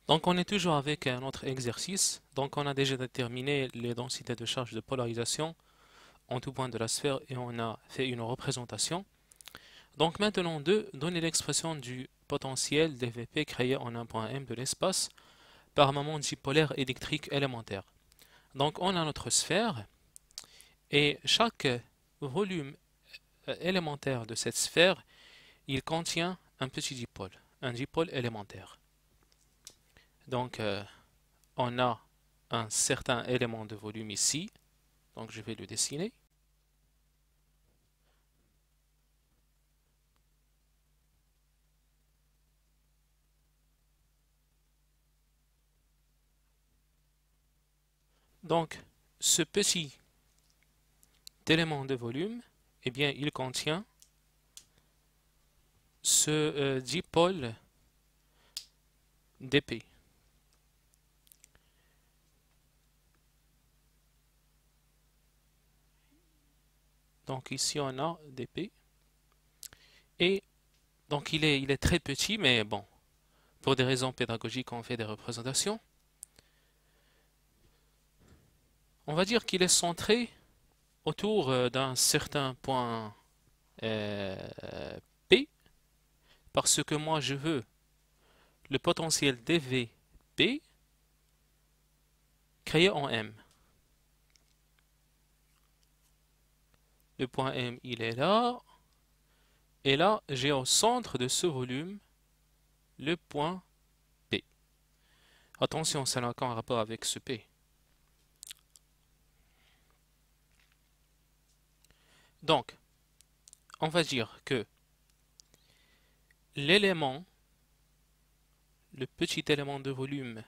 Donc on est toujours avec un autre exercice. Donc on a déjà déterminé les densités de charge de polarisation en tout point de la sphère et on a fait une représentation. Donc maintenant donner l'expression du potentiel dVp créé en un point M de l'espace par un moment dipolaire électrique élémentaire. Donc on a notre sphère et chaque volume élémentaire de cette sphère, il contient un petit dipôle, un dipôle élémentaire. Donc on a un certain élément de volume ici, donc je vais le dessiner. Donc ce petit élément de volume, eh bien il contient ce dipôle dp. Donc ici on a dp et donc il est très petit, mais bon, pour des raisons pédagogiques on fait des représentations. On va dire qu'il est centré autour d'un certain point P, parce que moi je veux le potentiel dVp créé en M. Le point M, il est là, et là j'ai au centre de ce volume le point P. Attention, ça n'a aucun rapport avec ce P. Donc, on va dire que l'élément, le petit élément de volume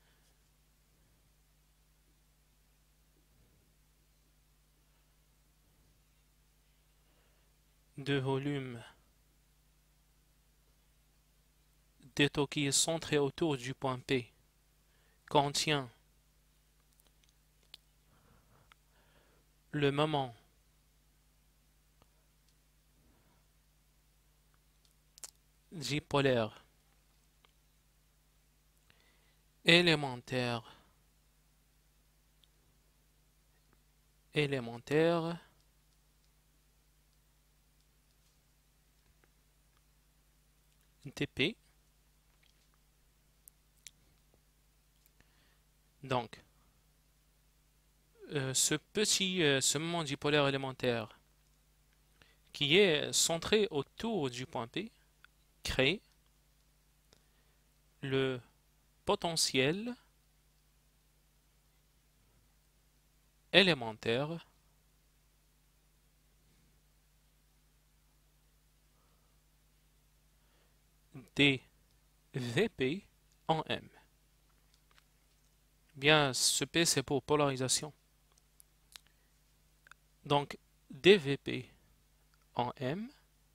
d'étau qui est centré autour du point P contient le moment dipolaire élémentaire dp. Donc, ce moment dipolaire élémentaire qui est centré autour du point P crée le potentiel élémentaire des Vp en M. Bien, ce P c'est pour polarisation. Donc, dVp en M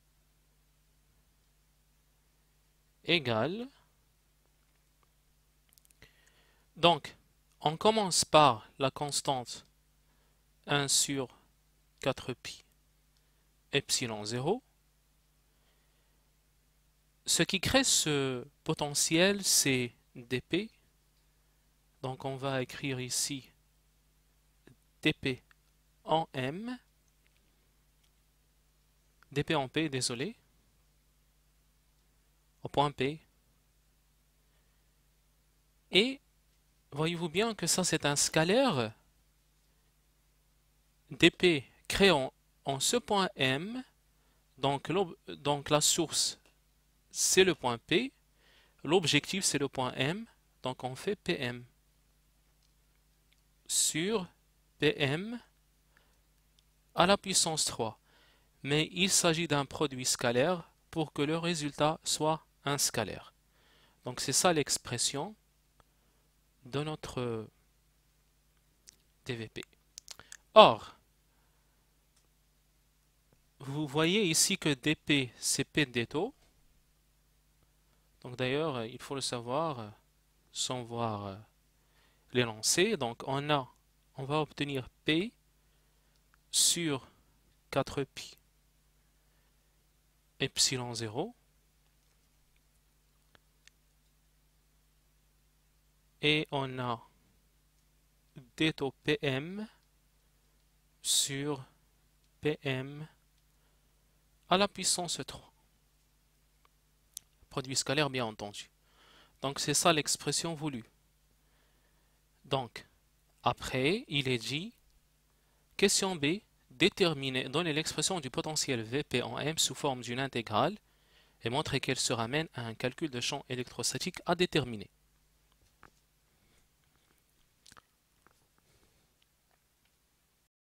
égale. Donc, on commence par la constante 1 sur 4pi epsilon 0. Ce qui crée ce potentiel, c'est dp. Donc on va écrire ici dp en M, dp en P, désolé, au point P. Et voyez-vous bien que ça c'est un scalaire. dp créé en ce point M, donc la source c'est le point P, l'objectif c'est le point M, donc on fait Pm sur Pm à la puissance 3. Mais il s'agit d'un produit scalaire pour que le résultat soit un scalaire. Donc c'est ça l'expression de notre dVp. Or, vous voyez ici que dp c'est P d'étau. Donc d'ailleurs, il faut le savoir sans voir l'énoncé. Donc on va obtenir P sur 4pi epsilon 0 et on a d taux PM sur PM à la puissance 3. Produit scalaire bien entendu. Donc c'est ça l'expression voulue. Donc, après, il est dit, question B, donner l'expression du potentiel Vp en M sous forme d'une intégrale et montrer qu'elle se ramène à un calcul de champ électrostatique à déterminer.